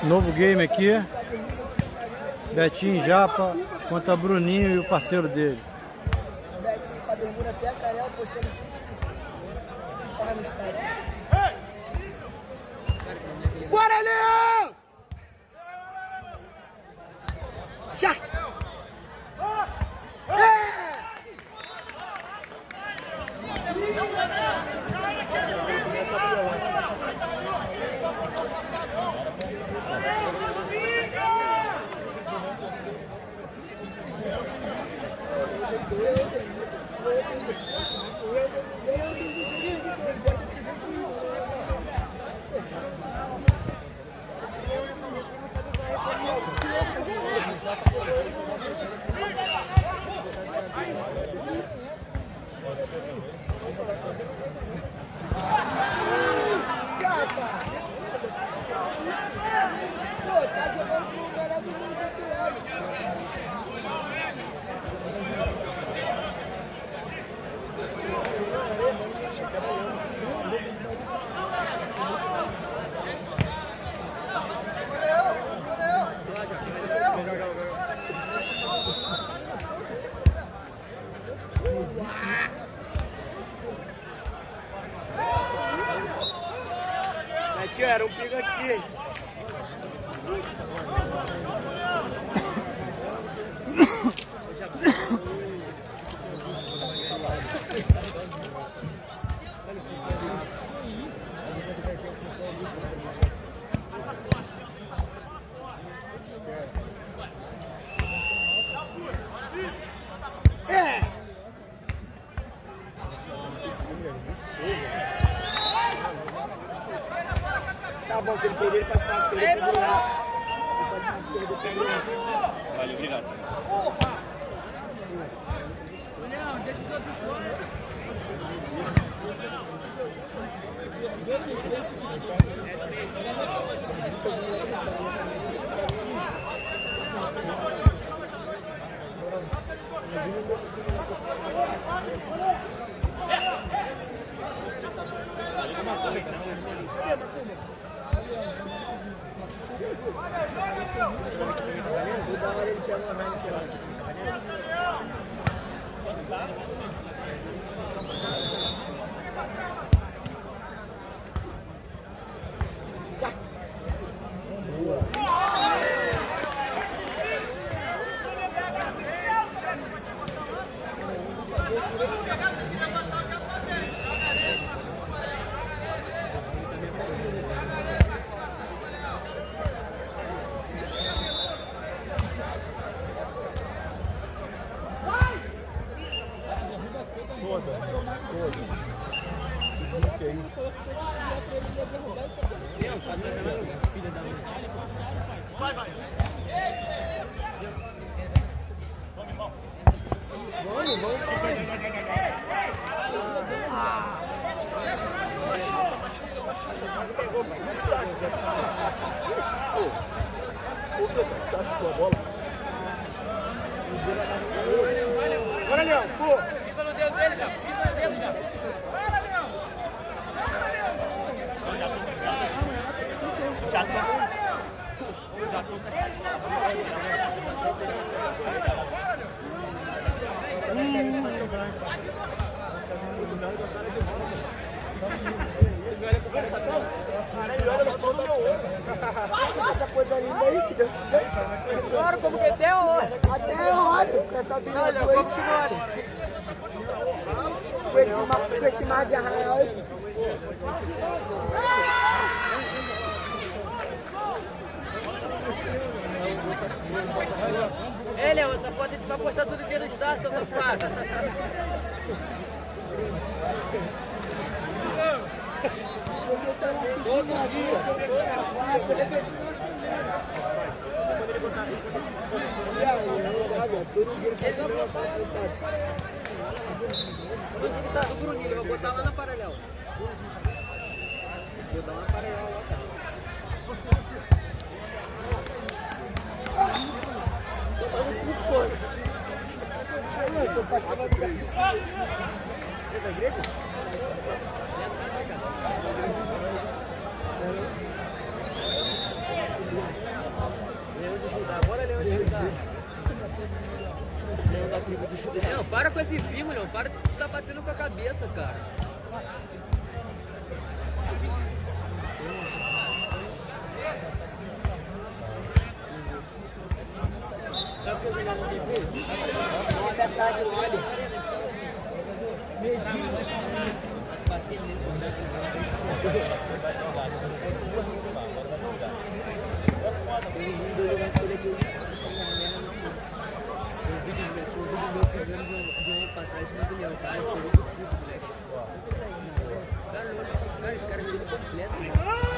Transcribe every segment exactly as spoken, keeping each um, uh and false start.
Novo game aqui. Betinho Japa contra Bruninho e o parceiro dele. Betinho com a bermuda até a canela, postando tudo que faz no estádio. Bora, Leão! Já! Tio, era um pico aqui, hein? É! Tá bom, se ele perder, ele pode ficar perder. Ele pode perder, perder. Valeu, obrigado. Leão, deixa os outros fora. Vai, vai. Vamos, vamos. Bora, Leão, pô! Pisa no dedo dele, já. Pisa no dedo, já. Bora, Leão! Já tô. Já tô. Essa coisa linda aí que deu. Bora, como que até o olho. Até o olho com essa vida. Olha, como que bora. Com esse, ma- com esse mar de arraial aí. Ei, Leão, essa foto a gente vai postar todo dia no Start, seu safado. Todo dia. Todo dia ele faz uma foto no estádio. Onde que tá o Bruninho? Eu vou botar lá na Paralel. Vou dar uma Paralel lá, cara. Eu tô passando a vida. É da igreja? Leão de Judá, bora Leão de Judá. Leão da tribo de Judá. Não, para com esse vinho, Leão. Para de tá batendo com a cabeça, cara. Sabe o que eu não vou ver? Não, até tarde, não olha. Bater nele. Eu vi de meu, tinha um vídeo meu pegando de um, de um pra trás no milhão, cara. Eu peguei do puto, moleque. Cara, cara, esse cara é meio completo, mano.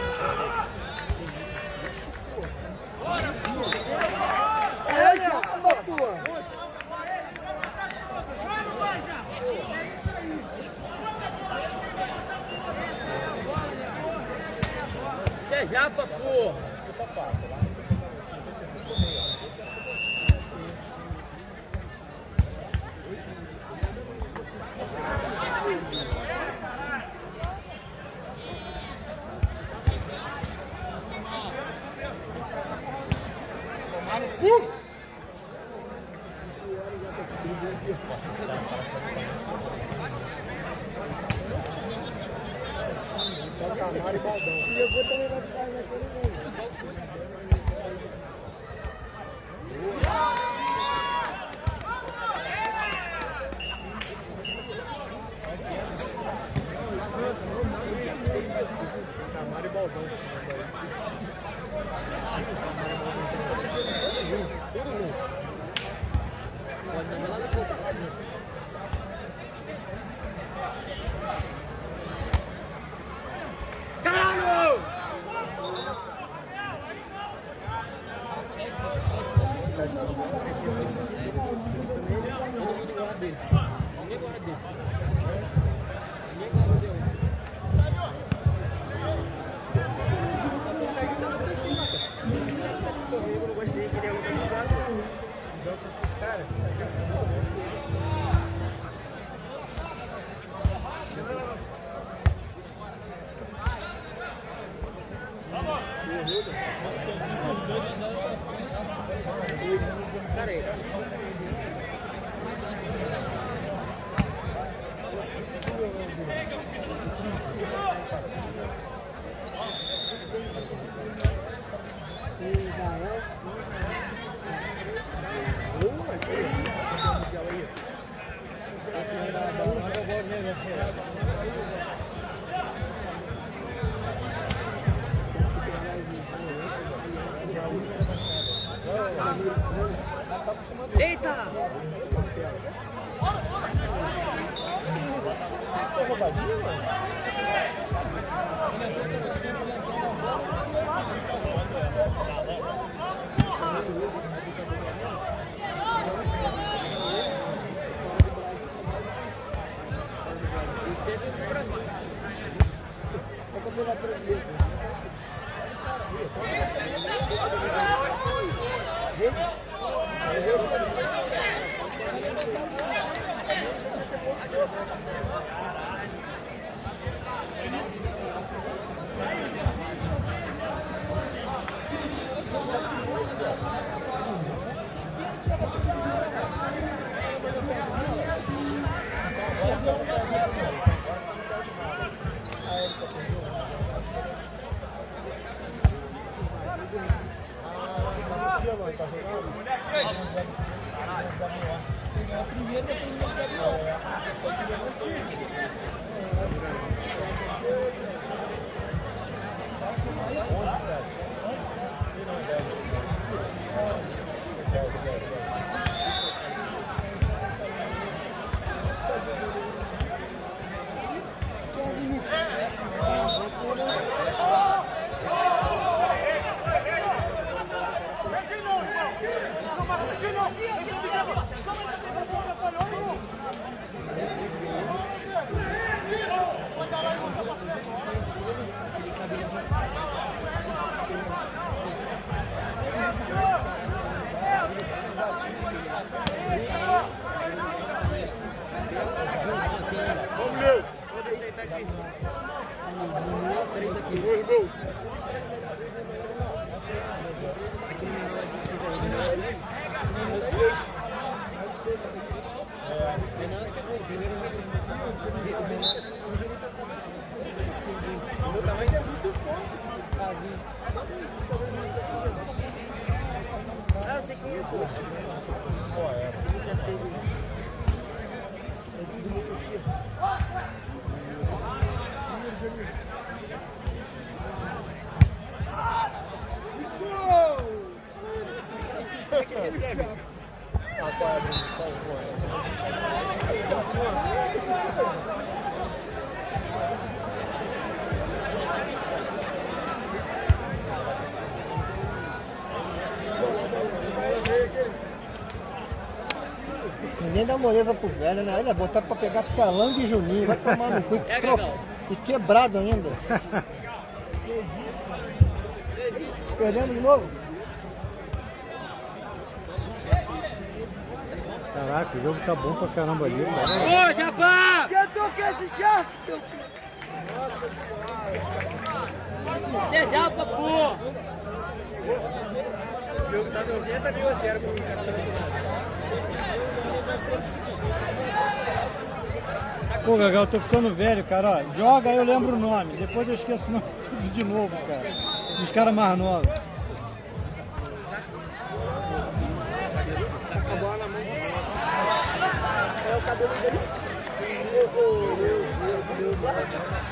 É, japa, pô! Isso é japa, porra! Uh! Só Camargo e Baldão. E eu vou também vai ficar naquele mesmo. Camargo e Baldão. Pode dar lá na boca. Caralho! Comigo não gostei que ele é organizado. Jogo com os caras. Cara, aí. Eita! É campeonato brasileiro. Rede? Tá jogando? Renan chegou, o primeiro o meu tamanho é muito forte. Ah, vi. Ah, eu sei quem é, pô. Ó, é. Esse bonito aqui. Isso! Como é que ele recebe? A quadra, por favor. Ninguém dá moleza pro velho, né? Olha, botar pra pegar Calango e Juninho, vai tomar no cu. É, Tro... E quebrado ainda. Perdemos de novo? Caraca, o jogo tá bom pra caramba ali, cara. Ô, Jabá! Já tô com esse chato, seu filho. Nossa senhora! Você é Japa, pô! O jogo tá noventa mil a zero pro cara da Pô, Gagal, eu tô ficando velho, cara. Ó, joga aí eu lembro o nome. Depois eu esqueço o nome tudo de novo, cara. Os caras mais novos. A bola na mão. É o cabelo dele. Meu, meu, meu, meu, meu.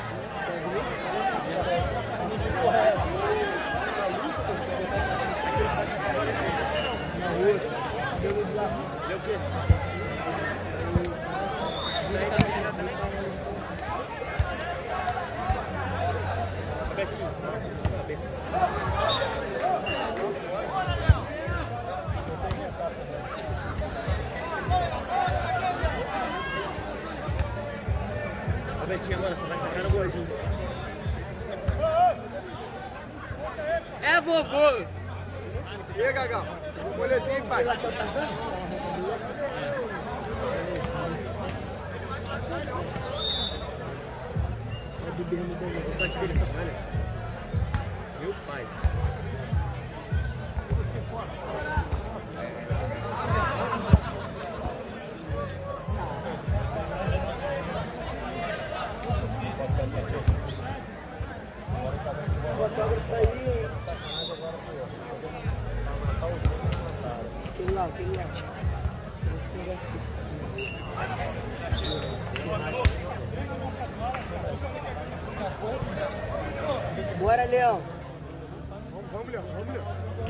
Deu o quê? Betinho. Ô Betinho, agora você vai sacar no gordinho. É, vovô! E aí, Gagal? Molezinho, hein, pai? Só que ele olha. Meu pai. Fotógrafo aí. Aquele lá, aquele lá. Esse que é Bora, Leão. Vamos, vamos, Leão, vamos, Leão.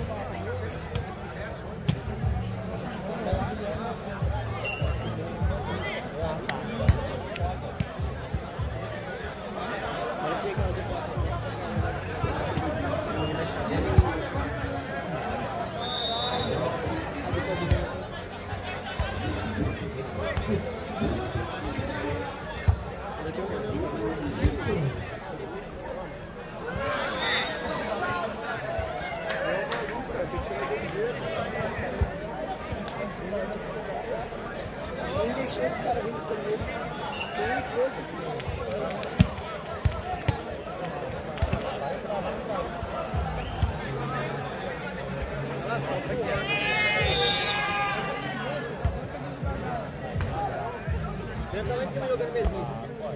Nem deixei esse cara vir comigo. Eu nem trouxe esse cara. Senta lá em cima jogando mesinho.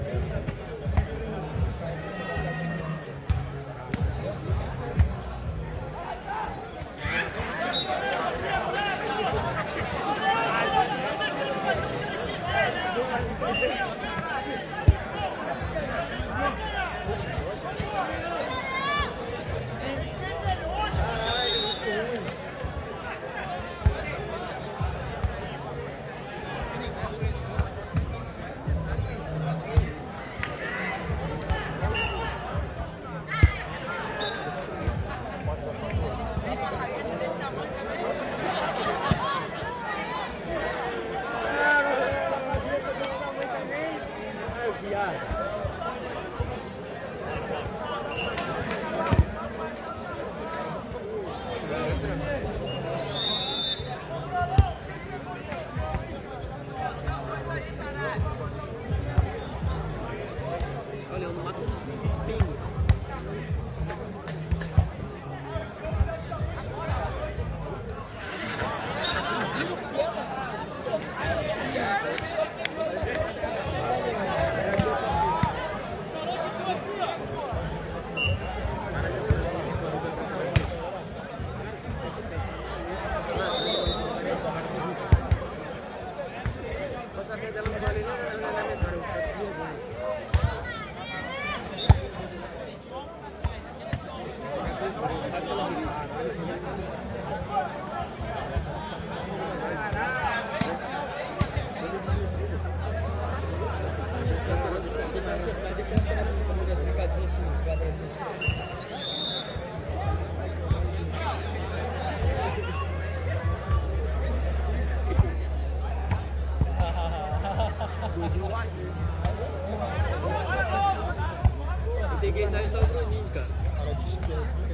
Olha, eu não mato um pingo. Você quem sabe só o Bruninho, cara.